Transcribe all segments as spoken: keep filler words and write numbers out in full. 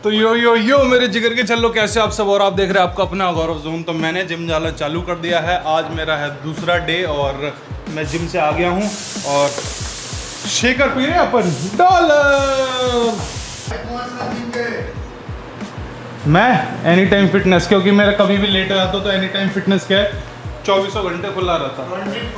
तो यो यो यो मेरे जिगर के चलो कैसे आप सब, और आप देख रहे हैं आपका अपना गौरव जोन। तो मैंने जिम जाना चालू कर दिया है। आज मेरा है दूसरा डे और मैं जिम से आ गया हूँ और शेकर पी रहे हैं अपन डॉलर। मैं एनी टाइम फिटनेस, क्योंकि मेरा कभी भी लेट आता तो एनी टाइम फिटनेस क्या है, चौबीसों घंटे खुला रहता।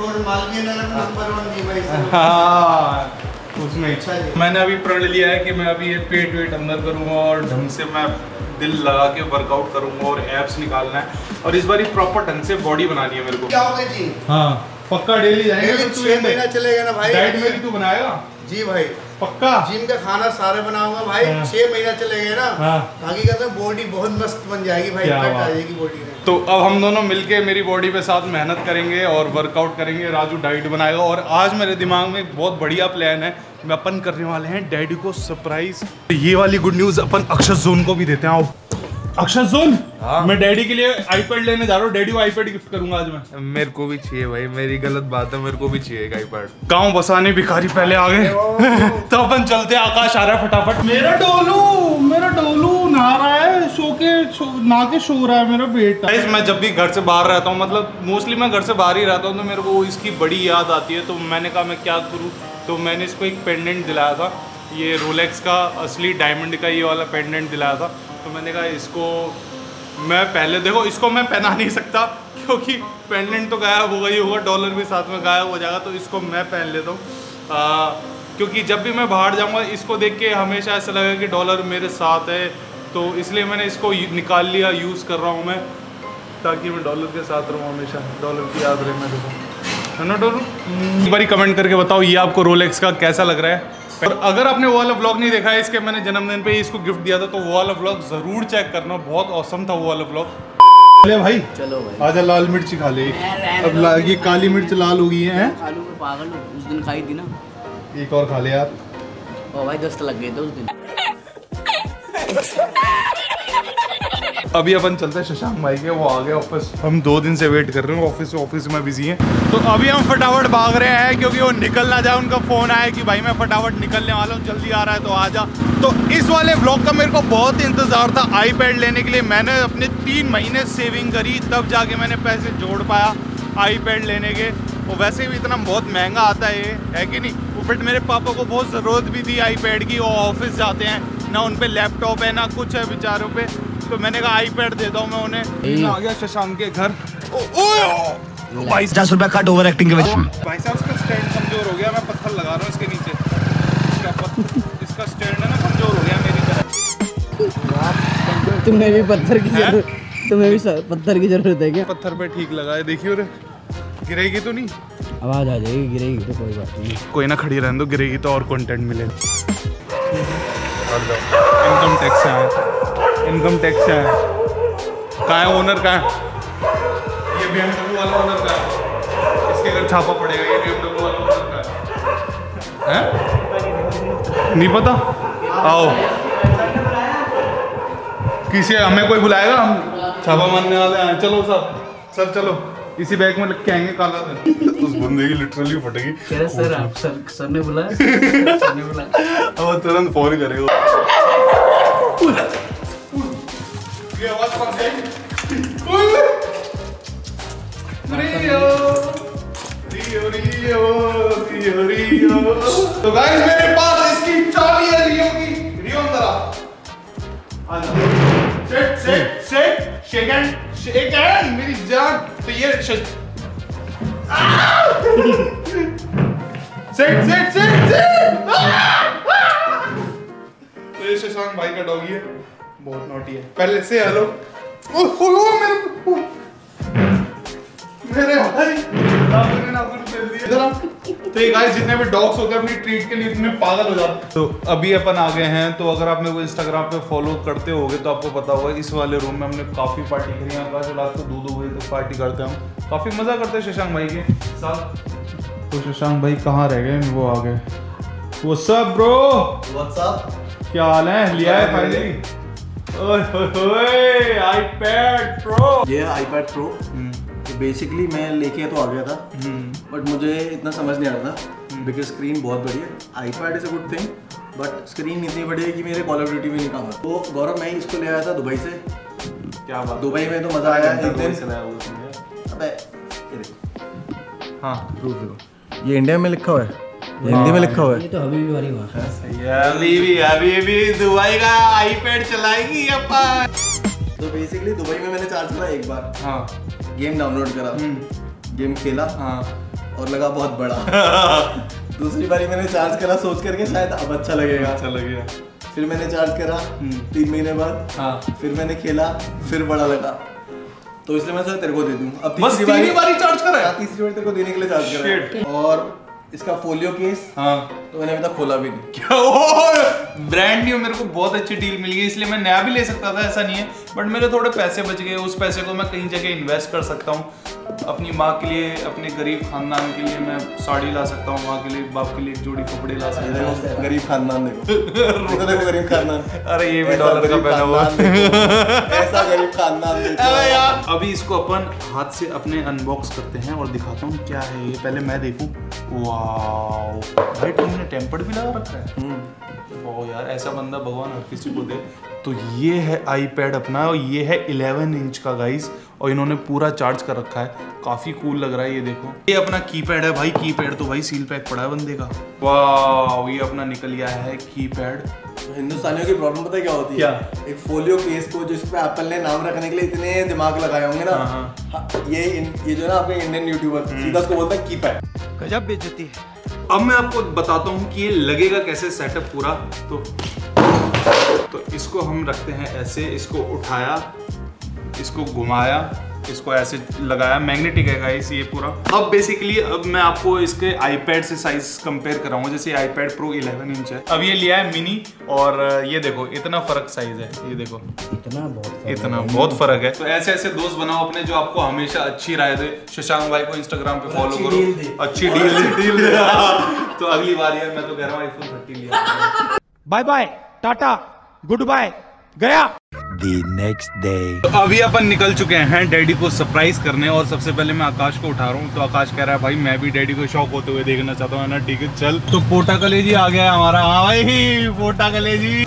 हाँ उसमें इच्छा है। मैंने अभी प्रण लिया है कि मैं अभी ये पेट वेट अंदर करूँगा और ढंग से मैं दिल लगा के वर्कआउट करूँगा और एब्स निकालना है और इस बार प्रॉपर ढंग से बॉडी बनानी है मेरे को। क्या होगा जी? हाँ पक्का डेली जाएंगे। तो छह महीना चलेगा ना भाई? डाइट मेरी तू बनाएगा? जी भाई पक्का। जिम का खाना सारे बनाऊंगा भाई। हाँ। छह महीना चलेगा ना। हाँ। हकीकत में बॉडी बहुत मस्त बन जाएगी भाई, फिट आ जाएगी बॉडी में। तो अब हम दोनों मिलके मेरी बॉडी पे साथ मेहनत करेंगे और वर्कआउट करेंगे। राजू डाइट बनाएगा और आज मेरे दिमाग में एक बहुत बढ़िया प्लान है। मैं अपन करने वाले हैं डैडी को सरप्राइज। ये वाली गुड न्यूज अपन अक्षर जोन को भी देते हैं। आओ अक्षर जोन। हाँ। मैं डैडी के लिए आईपैड लेने जा रहा हूँ। डैडी को आईपैड गिफ्ट करूंगा आज मैं। मेरे को भी चाहिए भाई, मेरी गलत बात है, मेरे को भी चाहिए आईपैड। गाँव बसाने भिखारी पहले आ गए तो अपन चलते। आकाश आ रहा है फटाफट। मेरा डोलू मेरा डोलू नहा रहा है, सो के नहा के सो रहा है मेरा बेटा। मैं जब भी घर से बाहर रहता हूँ, मतलब मोस्टली मैं घर से बाहर ही रहता हूँ, तो मेरे को इसकी बड़ी याद आती है। तो मैंने कहा मैं क्या करूँ, तो मैंने इसको एक पेंडेंट दिलाया था, ये रोलेक्स का असली डायमंड का ये वाला पेंडेंट दिलाया था। तो मैंने कहा इसको मैं पहले, देखो इसको मैं पहना नहीं सकता क्योंकि पेंडेंट तो गायब होगा ही होगा, डॉलर भी साथ में गायब हो जाएगा। तो इसको मैं पहन लेता हूँ क्योंकि जब भी मैं बाहर जाऊँगा इसको देख के हमेशा ऐसा लगेगा कि डॉलर मेरे साथ है। तो इसलिए मैंने इसको निकाल लिया, यूज़ कर रहा हूँ मैं, ताकि मैं डॉलर के साथ रहूँ हमेशा, डॉलर की याद रहे मेरे को, है ना डॉलर। एक बारी कमेंट करके बताओ ये आपको रोलेक्स का कैसा लग रहा है। और अगर आपने वो वाला व्लॉग नहीं देखा है, इसके मैंने जन्मदिन पे इसको गिफ्ट दिया था, तो वो वाला व्लॉग जरूर चेक करना, बहुत औसम था वो वाला व्लॉग। ले भाई चलो भाई आजा लाल मिर्च खा ले। अब ला, ये काली मिर्च लाल हो गई है। आलू में पागल हो, उस दिन खाई थी ना। एक और खा ले यार। ओ भाई दस्त लग गए थे उस दिन। अभी अपन चलते हैं शशांक भाई के, वो आ गए ऑफिस। हम दो दिन से वेट कर रहे हैं ऑफिस ऑफिस में बिजी हैं। तो अभी हम फटाफट भाग रहे हैं क्योंकि वो निकल ना जाए। उनका फोन आया कि भाई मैं फटाफट निकलने वाला हूँ, जल्दी आ रहा है तो आ जा। तो इस वाले ब्लॉग का मेरे को बहुत इंतजार था आईपैड लेने के लिए। मैंने अपने तीन महीने सेविंग करी, तब जाके मैंने पैसे जोड़ पाया आईपैड लेने के। वो वैसे भी इतना बहुत महंगा आता है ये, है कि नहीं। बट मेरे पापा को बहुत ज़रूरत भी थी आईपैड की। वो ऑफिस जाते हैं ना, उन पे लैपटॉप है ना कुछ है बेचारों पे। तो मैंने कहा आईपैड देता हूँ मैं उन्हें। आ गया शशांक के घर। भाई पचास रुपया कट ओवर एक्टिंग के वजह से। भाई साहब इसका स्टैंड कमजोर हो गया, मैं पत्थर लगा रहा हूँ इसके नीचे। इसका पत्थर, इसका स्टैंड है ना कमजोर हो गया मेरी तरह। तुम्हें भी पत्थर की जरूरत, तुम्हें भी पत्थर की जरूरत है क्या? पत्थर पे ठीक लगा है, देखिए रे गिरेगी तो नहीं? आवाज आ जाएगी, गिरेगी तो कोई बात नहीं। कोई ना, खड़ी रहने दो, गिरेगी तो और कंटेंट मिलेगा। इनकम टैक्स से आया, इनकम टैक्स से आया। कहाँ है ओनर, कहाँ है? ये बी एम डब्ल्यू वाला ओनर कहाँ है? इसके घर छापा पड़ेगा। ये बी एम डब्ल्यू वाला ओनर कहाँ है? हैं? नहीं पता? आओ, किसी हमें कोई बुलाएगा, हम छापा मारने वाले हैं। चलो सर, सर चलो, इसी बैग में लग के आएंगे काला दिन। उस बंदे की लिटरली फटेगी। सर आप सर सर ने बुलाया, सर ने बुलाया। अब तुरंत फोन करेगा। ये आवाज फंस गई। रियो रियो रियो रियो रियो। तो गाइस मेरे पास इसकी चाबी है रियो की। रियो अंदर आ। आ जा। Set set set shake hand shake hand मेरी जान। तो ये सेट सेट सेट सेट। तो ये शशांक भाई का डॉगी है, बहुत नॉटी है। पहले से हेलो। ओह मेरे मेरे भाई नाखून नाखून फेल दिए इधर। तो ये गाइस जितने भी डॉग्स होते हैं अपनी ट्रीट के लिए इतने पागल हो जाते हैं। तो अभी अपन आ गए हैं। तो अगर आप मेरे को इंस्टाग्राम पे फॉलो करते होगे तो आपको पता होगा इस वाले रूम में हमने काफ़ी पार्टी करी है। आकाश रात को दो दो बजे तक पार्टी करते हैं हम, काफ़ी मज़ा करते हैं शशांक भाई के साथ। तो शशांक भाई कहाँ रह गए? वो आ गए। What's up bro? What's up? क्या हाल है? लिया है फाइनली? ओए आईपैड प्रो। ये आईपैड प्रो बेसिकली मैं लेके तो आ गया था, बट मुझे इतना समझ नहीं आ रहा था बिकॉज स्क्रीन बहुत बड़ी है। IPad is a good thing but screen इतनी बड़ी है कि मेरे कॉल ऑफ ड्यूटी भी नहीं काम है। तो गौरव मैं इसको ले आया था दुबई से। क्या बात, दुबई में तो मजा आया एक दिन। अबे ये देखो, हाँ प्रूफ देखो, ये इंडिया में लिखा हुआ है, ये हिंदी में लिखा हुआ है। ये तो हबीबी वाली बात है। सही है। अभी भी अभी भी दुबई का आईपैड चलाएगी अपन। तो बेसिकली दुबई में मैंने चार्ज करा एक बार, हाँ गेम डाउनलोड करा, गेम खेला हाँ और लगा बहुत बड़ा। दूसरी बारी मैंने चार्ज करा सोच करके शायद अब अच्छा लगेगा, अच्छा लगेगा। फिर मैंने चार्ज करा तीन महीने बाद, हाँ फिर मैंने खेला, फिर बड़ा लगा, तो इसलिए मैं सोचा तेरे को दे दूं। अब बस तीसरी तीसरी बारी चार्ज करा है? तीसरी बारी तेरे को देने के लिए चार्ज करा। और इसका फोलियो केस हाँ तो मैंने अभी तक खोला भी नहीं। क्या ओ ब्रांड न्यू, मेरे को बहुत अच्छी डील मिल गई, इसलिए मैं नया भी ले सकता था, ऐसा नहीं है। बट मेरे थोड़े पैसे बच गए, उस पैसे को मैं कहीं जगह इन्वेस्ट कर सकता हूँ। अपनी माँ के लिए, अपने गरीब खानदान के लिए मैं साड़ी ला सकता हूँ, माँ के लिए, बाप के लिए एक जोड़ी कपड़े ला सकता हूँ। देखो गरीब खानदान, देखो देखो गरीब खानदान। अरे ये भी डॉलर का पहना हुआ। ऐसा गरीब खानदान देखो। अरे यार अभी इसको अपन हाथ से अपने अनबॉक्स करते हैं और दिखाता हूँ क्या है ये, पहले मैं देखूँ। वाओ भाई तुमने टेम्पर्ड भी लगा रखा है। ओ यार ऐसा बंदा भगवान हर किसी को दे। तो ये है आईपैड अपना और ये है इलेवन इंच का गाइस, और इन्होंने पूरा चार्ज कर रखा है, काफी कूल लग रहा है। ये देखो ये अपना कीपैड है भाई, कीपैड तो भाई सील पैक पड़ा है बंदे का। वाह ये अपना निकल गया है कीपैड। हिंदुस्तानियों की प्रॉब्लम पता है क्या होती है? क्या? एक फोलियो केस को जिस पे एप्पल ने नाम रखने के लिए इतने दिमाग लगाए होंगे ना। हाँ, हाँ, ये इन, ये जो है ना आपके इंडियन यूट्यूबर सीधा उसको बोलता है कीपैड। गजब बेइज्जती है। अब मैं आपको बताता हूँ कि ये लगेगा कैसे सेटअप पूरा। तो तो इसको हम रखते हैं ऐसे, इसको उठाया, इसको घुमाया, इसको ऐसे लगाया, मैग्नेटिक है गाइस ये पूरा। अब बेसिकली अब मैं आपको इसके आईपैड से साइज कंपेयर कराऊंगा। जैसे आईपैड प्रो इलेवन इंच है, अब ये लिया है मिनी, और ये देखो इतना फर्क साइज है, ये देखो इतना बहुत इतना बहुत फर्क है। तो ऐसे ऐसे दोस्त बनाओ अपने जो आपको हमेशा अच्छी राय दे। शशांक भाई को इंस्टाग्राम पे फॉलो करो, अच्छी डील दे डील दे। तो अगली बार यार मैं तो कह रहा हूँ आईफोन थर्टी लिया। Bye bye, tata, good bye, गया। The next day. तो अभी अपन निकल चुके हैं डैडी को सरप्राइज करने, और सबसे पहले मैं आकाश को उठा रहा हूँ। तो आकाश कह रहा है भाई मैं भी डैडी को शौक होते हुए देखना चाहता हूँ ना। ठीक है चल। तो पोटा कलेजी आ गया हमारा। हाँ भाई पोटा कलेजी।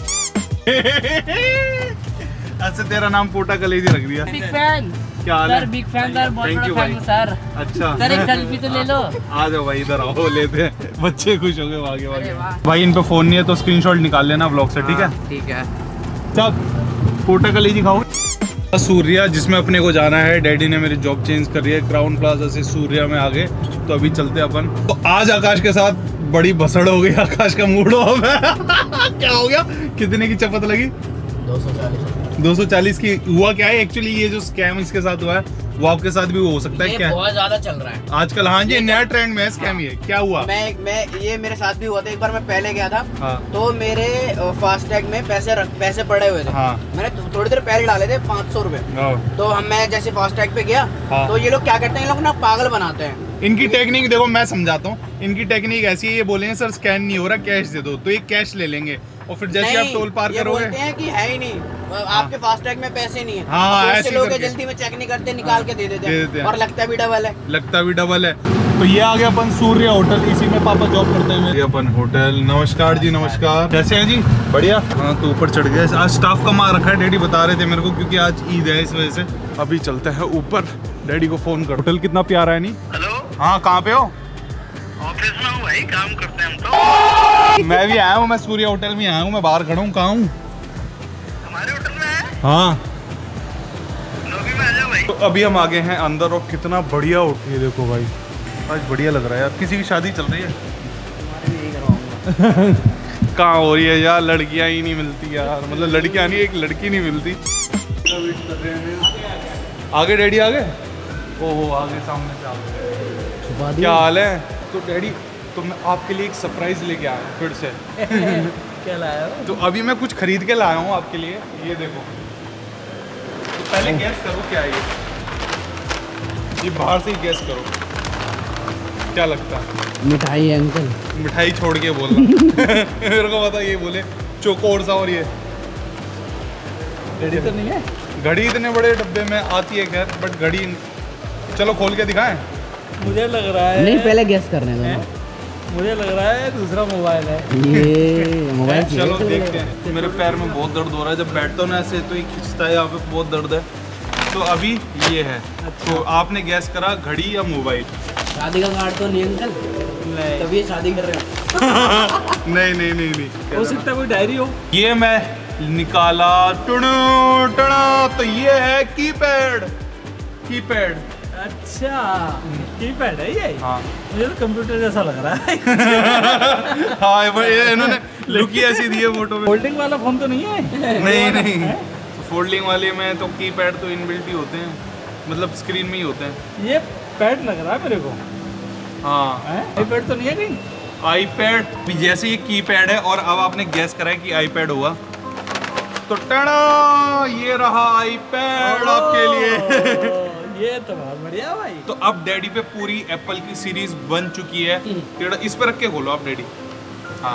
अच्छा तेरा नाम पोटा कलेजी रख दिया। बिग फैन क्या हाल है? सर, बिग फैन सर, बहुत Thank बड़ा you फैन भाई। हूं सर। अच्छा सर एक सेल्फी तो ले लो। आ जाओ भाई इधर आओ, लेते हैं। बच्चे खुश हो गए आगे अरे आगे। वाह। भाई इन पे फोन नहीं है तो स्क्रीनशॉट निकाल लेना ब्लॉग से, ठीक है? ठीक है। चल पोटा कलेजी खाओ। सूर्या जिसमें अपने को जाना है, डैडी ने मेरी जॉब चेंज कर रही है, क्राउन प्लाजा से सूर्या में आ गए। तो अभी चलते अपन। तो आज आकाश के साथ बड़ी भसड़ हो गई, आकाश का मूड ऑफ है। क्या हो गया? कितने की चपत लगी? दो सौ चालीस दो सौ चालीस की। हुआ क्या है एक्चुअली, ये जो स्कैम इसके साथ हुआ है वो आपके साथ भी हो सकता है ये क्या? बहुत ज्यादा चल रहा है आजकल। हाँ जी नया ट्रेंड में है स्कैम। ये क्या हुआ? मैं मैं ये मेरे साथ भी हुआ था। एक बार मैं पहले गया था, हाँ। तो मेरे फास्टैग में पैसे रख, पैसे पड़े हुए थे। हाँ। मैंने थोड़ी देर पहले डाले थे पाँच सौ रुपए। तो हम मैं जैसे फास्टैग पे गया, हाँ। तो ये लोग क्या करते हैं, ये लोग ना पागल बनाते हैं। इनकी टेक्निक देखो मैं समझाता हूँ। इनकी टेक्निक ऐसी है, ये बोलेंगे सर स्कैन नहीं हो रहा कैश दे दो, तो ये कैश ले लेंगे और फिर जैसे आप नहीं, टोल पार ये करोगे बोलते हैं कि है ही नहीं, आपके फास्टैग में पैसे नहीं है। हाँ, तो ऐसे ऐसे ही लोग करके। जल्दी में चेक नहीं करते, निकाल के दे देते दे देते हैं, हैं। और लगता भी डबल है। लगता भी डबल है। तो ये आ गया अपन सूर्य होटल, इसी में पापा जॉब करते हैं। ये अपन होटल। नमस्कार जी नमस्कार, कैसे हैं जी? बढ़िया। हाँ तो ऊपर चढ़ गए। आज स्टाफ कम आ रखा है, डैडी बता रहे थे मेरे को, क्योंकि आज ईद है इस वजह से। अभी चलते हैं ऊपर, डैडी को फोन कर। होटल कितना प्यारा है नहीं? हेलो, हाँ कहाँ पे हो? ऑफिस में हूँ भाई, काम करते हैं हम तो। मैं भी आया हूँ, मैं सूर्य होटल में आया हूँ, मैं बाहर खड़ा हूँ। कहाँ हूँ? हमारे होटल में है, हाँ लॉबी में आ जाओ भाई। तो अभी हम आ गए हैं अंदर, और कितना बढ़िया होटल। ये देखो भाई आज बढ़िया लग रहा है यार। किसी की शादी चल रही है? कहाँ हो रही है यार? लड़कियां ही नहीं मिलती यार, मतलब लड़कियां नहीं, एक लड़की नहीं मिलती। आगे डैडी आगे। ओहो आगे सामने से आगे। क्या हाल है? तो डैडी तो मैं आपके लिए एक सरप्राइज लेके आया हूँ फिर से। क्या लाया हो? तो अभी मैं कुछ खरीद के लाया हूँ आपके लिए। ये देखो, तो पहले गैस करो क्या है ये। ये बाहर से ही गैस करो, क्या लगता है? मिठाई है अंकल। मिठाई छोड़ के बोलना। मेरे को पता ये बोले चोकोर सा। और ये घड़ी तो नहीं है? घड़ी इतने बड़े डब्बे में आती है खैर, बट घड़ी चलो खोल के दिखाएं। मुझे लग रहा है नहीं, पहले गैस करने दो। मुझे लग रहा है दूसरा मोबाइल है। ये मोबाइल चलो देखते हैं। मेरे पैर में बहुत दर्द हो रहा है, जब बैठता हूँ ना ऐसे तो ये खिंचता है, यहाँ पे बहुत दर्द है। तो अभी ये है। अच्छा। तो आपने गैस करा घड़ी या मोबाइल? शादी का कार्ड तो नहीं अंकल, तभी ये शादी कर रहे हो। नहीं नहीं नहीं नहीं हो सकता है कोई डायरी हो। ये मैं निकाला, टुडू टुडू, तो ये है कीपैड। कीपैड अच्छा कीपैड है ये। हाँ मुझे तो कंप्यूटर जैसा लग रहा है। हाँ ये- ये इन्होंने लुक ही ऐसी दी है फोटो में। फोल्डिंग वाला फोन तो नहीं है? नहीं नहीं, फोल्डिंग वाले में तो कीपैड तो इनबिल्ट ही होते हैं, मतलब स्क्रीन में ही होते हैं। ये पैड लग रहा है मेरे को। हाँ आईपैड तो नहीं है कहीं? आईपैड जैसे ये कीपैड है और अब आपने गैस करा है कि आईपैड होगा, तो टड़ा ये रहा आईपैड आपके लिए। ये तो बहुत बढ़िया भाई। तो अब डैडी पे पूरी एप्पल की सीरीज बन चुकी है। टेढ़ा इस पे रख के खोलो आप डैडी। हाँ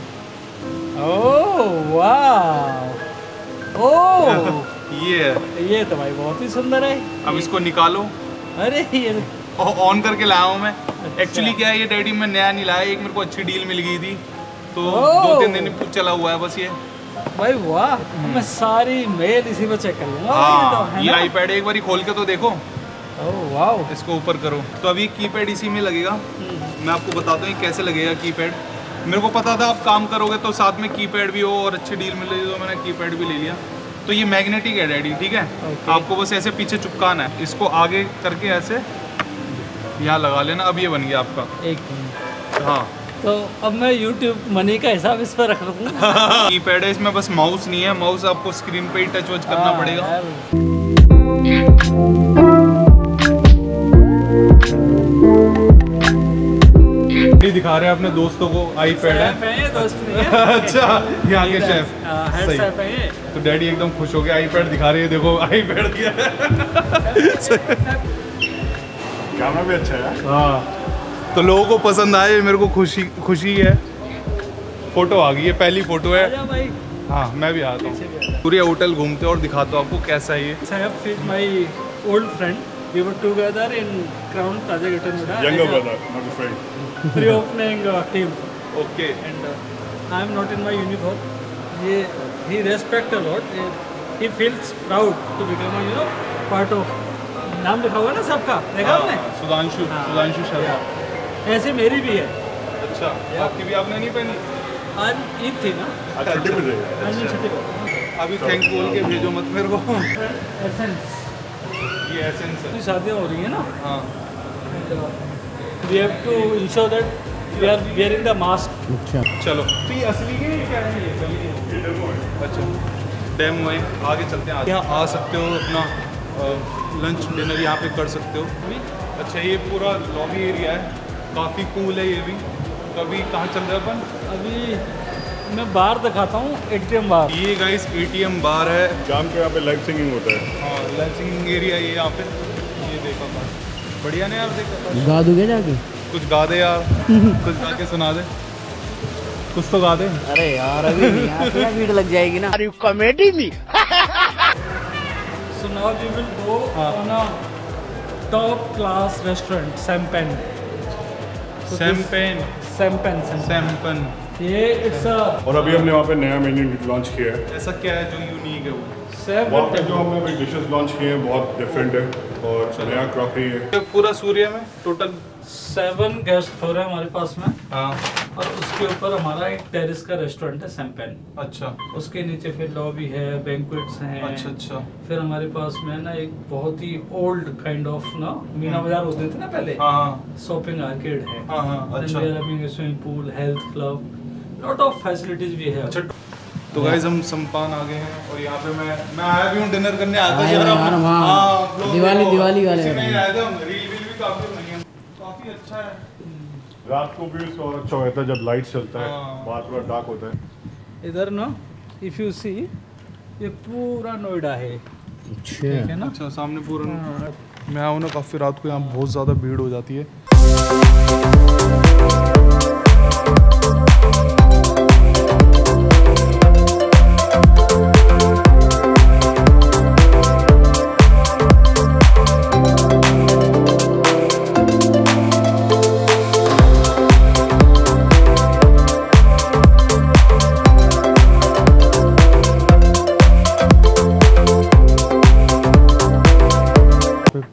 ओह वाह, ओह ये है। ये तो भाई बहुत ही सुंदर है। अब इसको निकालो। अरे ये ऑन करके लाया हूँ मैं। एक्चुअली क्या है, ये डैडी में नया नहीं लाया, एक मेरे को अच्छी डील मिल गई थी, तो दो तीन दिन चला हुआ है बस ये। भाई वाह, मैं सारी मेल इसी पे चेक कर लूंगा। हाँ ये आईपैड एक बार खोल के तो देखो। ओह वाह, इसको ऊपर करो तो अभी कीपैड इसी में लगेगा। मैं आपको बताता हूँ ये कैसे लगेगा कीपैड। मेरे को पता था आप काम करोगे तो साथ में कीपैड भी हो और अच्छी डील मिल रही तो मैंने कीपैड भी ले लिया। तो ये मैग्नेटिक है डैडी, ठीक है। Okay. आपको बस ऐसे पीछे चिपकाना है, इसको आगे करके ऐसे यहाँ लगा लेना। अब ये बन गया आपका। एक मिनट। हाँ तो अब मैं यूट्यूब मनी का हिसाब इस पर रख लूँगा। कीपैड है, इसमें बस माउस नहीं है। माउस आपको स्क्रीन पे ही टच वच करना पड़ेगा। ये दिखा रहे हैं अपने दोस्तों को आईपैड है। ये दोस्त नहीं है। अच्छा यहाँ के शेफ हेड सही। शेफ है ये। तो डैडी एकदम खुश हो गया, आईपैड दिखा रही है, देखो आईपैड दिया है। कैमरा भी अच्छा है। हाँ तो लोगों को पसंद आए, मेरे को खुशी खुशी है। फोटो आ गई है, पहली फोटो है। आजा भाई। हाँ मैं भी आता हूँ। पूरे होटल घूमते और दिखाता हूँ आपको कैसा है ये। Saif is my old friend. We were together in Crown Plaza, Greater Noida. Younger as a brother, not a friend. Pre-opening uh, team, okay and uh, I am not in my uniform. He he respect a lot. He, he feels proud to become a you know part of. नाम लिखा हुआ है ना सबका, देखा आपने? सुधांशु हाँ। सुधांशु शर्मा। ऐसे मेरी भी है। अच्छा आपकी भी आपने नहीं पहनी? आज ईद थी ना? आज छुट्टी पे जाएगा। आज नहीं छुट्टी को। अभी थैंक्स बोल के भेजो मत मेरे को। Essence. ये एसेंस है। अभी शादियाँ हो रही हैं ना? हाँ We have to ensure that we are wearing the mask. चलो तो ये असली है क्या है ये? चलिए डेमो है। अच्छा डेमो है, आगे चलते हैं। यहाँ आ सकते हो, अपना लंच डिनर यहाँ पे कर सकते हो। अच्छा ये पूरा लॉबी एरिया है, काफ़ी कूल है ये भी। तो अभी कहाँ चल रहे हैं अपन? अभी मैं बार दिखाता हूँ, एटीएम बार। ये गाइस एटीएम बार है। जाम के यहाँ पे लाइव सिंगिंग होता है। हाँ लाइव सिंगिंग एरिया ये यहाँ पे। ये देखो बढ़िया नहीं यार, देखो गा दोगे जाके? कुछ गा दे यार, कुछ गा के सुना दे, कुछ तो गा दे। अरे यार अभी नहीं यार, थोड़ा भीड़ लग जाएगी ना। अरे कॉमेडी में। So now we will go on a top class restaurant, Sampan. So Sampan this- Sampan, Sampan. Sampan ये it's a और अभी हमने वहाँ पे नया मेन्यू लॉन्च किया है। ऐसा क्या है जो यूनिक है वो? वहाँ पे seven. जो हमने अभी डिशेस लॉन्च किए हैं बहुत डिफरेंट है और नया क्रॉकरी है। तो पूरा सूर्य में टोटल सेवन गेस्ट फ्लोर है हमारे पास में, हाँ और उसके ऊपर हमारा एक टेरिस का रेस्टोरेंट है सैम्पेन। अच्छा उसके नीचे फिर लॉबी है, बैंक्वेट्स हैं। अच्छा अच्छा फिर हमारे पास में ना एक बहुत ही ओल्ड काइंड ऑफ ना मीना बाजार होते थे ना पहले, हाँ हाँ शॉपिंग आर्केड है। हाँ हाँ अच्छा swimming pool, health club, lot of facilities भी है। अच्छा। तो गाइस हम सम्पान आ गए हैं और यहाँ पे मैं मैं आया भी हूँ डिनर करने आया था आए यार। हो यार, वहाँ हाँ, लोग दिवाली- देखो, दिवाली वाले इसी में हैं। ही आए थे हम। रील वील भी काफी बनी है, काफी अच्छा है। रात को भी उसका और अच्छा होता है जब लाइट चलता है, हाँ। बाहर पूरा डार्क होता है। इधर ना इफ यू सी ये पूरा नोएडा है, अच्छा ठीक है ना? अच्छा सामने पूरा हाँ। मैं आऊँ ना काफ़ी रात को यहाँ बहुत ज़्यादा भीड़ हो जाती है।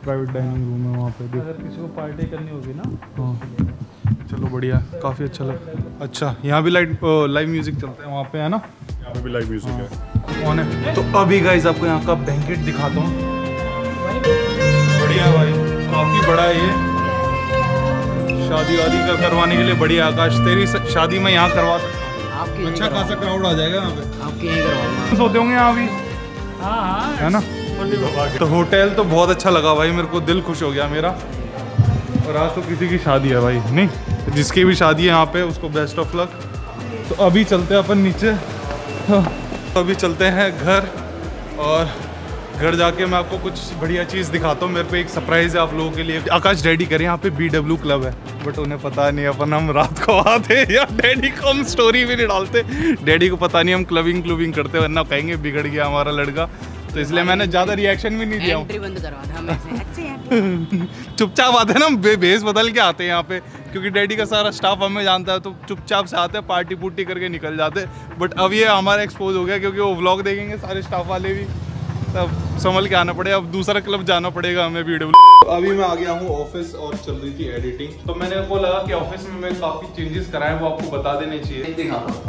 प्राइवेट डाइनिंग रूम है वहाँ पे। अगर किसी को पार्टी करनी होगी ना। हाँ चलो बढ़िया, काफ़ी अच्छा लगा। अच्छा यहाँ भी लाइट लाइव म्यूजिक चलता है वहाँ पे, है ना? यहाँ पे भी लाइव म्यूजिक है। कौन है? तो अभी गाइस आपको यहाँ का बैंकेट दिखाता हूँ। बढ़िया भाई, काफ़ी बड़ा है ये। शादी वादी का करवाने के लिए बढ़िया। आकाश तेरी शादी में यहाँ करवा सकता हूँ। अच्छा खासा क्राउड आ जाएगा यहाँ पे। आपके यहीं करवाऊंगा। सोते होंगे यहाँ भी, हाँ हाँ है ना? तो होटल तो बहुत अच्छा लगा भाई मेरे को, दिल खुश हो गया मेरा। और आज तो किसी की शादी है भाई, नहीं जिसकी भी शादी है यहाँ पे उसको बेस्ट ऑफ लक। तो अभी चलते हैं अपन नीचे। तो अभी चलते हैं घर, और घर जाके मैं आपको कुछ बढ़िया चीज़ दिखाता हूँ। मेरे पे एक सरप्राइज़ है आप लोगों के लिए। आकाश डैडी करे यहाँ पे बी डब्ल्यू क्लब है, बट उन्हें पता नहीं अपन हम रात को आते या डैडी को हम स्टोरी भी नहीं डालते। डैडी को पता नहीं हम क्लबिंग क्लबिंग करते, वरना कहेंगे बिगड़ गया हमारा लड़का। तो इसलिए मैंने ज़्यादा रिएक्शन भी नहीं दिया हूँ। बंद करवा दे हम ऐसे। चुपचाप आते हैं ना, बे बेस बदल के आते हैं यहाँ पे, क्योंकि डैडी का सारा स्टाफ हमें जानता है, तो चुपचाप से आते हैं, पार्टी पुर्टी करके निकल जाते हैं। बट अब ये हमारा एक्सपोज हो गया, क्योंकि वो व्लॉग देखेंगे सारे स्टाफ वाले भी, तब संभल के आना पड़ेगा। अब दूसरा क्लब जाना पड़ेगा हमें बी डब्ल्यू। अभी मैं आ गया हूँ ऑफिस और चल रही थी एडिटिंग। तो मैंने को लगा कि ऑफिस में मैं काफी चेंजेस कराए, वो आपको बता देने चाहिए।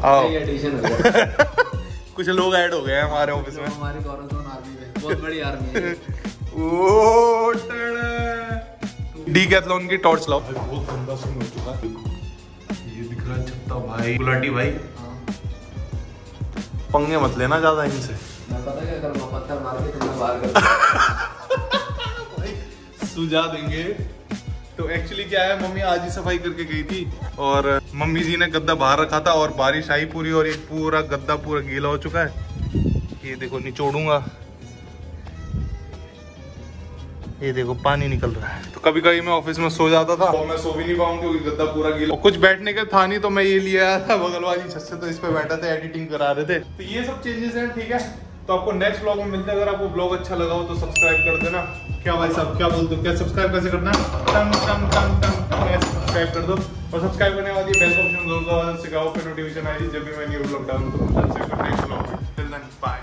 कुछ लोग ऐड हो गए हैं हमारे ऑफिस में। हमारी गौरव आर्मी में बहुत बड़ी आर्मी है। ओ डीकैथलॉन की टॉर्च लाओ। बहुत गंदा सीन हो चुका है। ये दिख रहा है छत्ता भाई, गुलाटी भाई। पंगे मत लेना ज्यादा इनसे। मैं पता क्या करूँगा, पत्थर मार के तुम्हें बाहर कर सुझा देंगे। तो एक्चुअली क्या है, मम्मी आज ही सफाई करके गई थी, और मम्मी जी ने गद्दा बाहर रखा था, और बारिश आई पूरी, और ये पूरा गद्दा पूरा गीला हो चुका है। ये देखो निचोड़ूंगा, ये देखो पानी निकल रहा है। तो कभी कभी मैं ऑफिस में सो जाता था, और मैं सो भी नहीं पाऊँ क्योंकि गद्दा पूरा गीला। और कुछ बैठने का था नहीं, तो मैं ये लिया आया था बगल वाली छत से, तो इस पे बैठा था, एडिटिंग करा रहे थे। तो ये सब चेंजेस हैं, ठीक है। तो आपको नेक्स्ट व्लॉग में मिलते हैं। अगर आपको व्लॉग अच्छा लगा हो तो सब्सक्राइब कर देना। क्या भाई साहब क्या बोलते हो, क्या सब्सक्राइब कैसे करना है? टम टम टम टम ऐसे सब्सक्राइब कर दो, और सब्सक्राइब करने के बाद ये बेल का ऑप्शन जरूर दबाओ, सिखाओ पे नोटिफिकेशन आएगी जब भी मैं न्यू व्लॉग डालूं। तो next vlog, till then bye.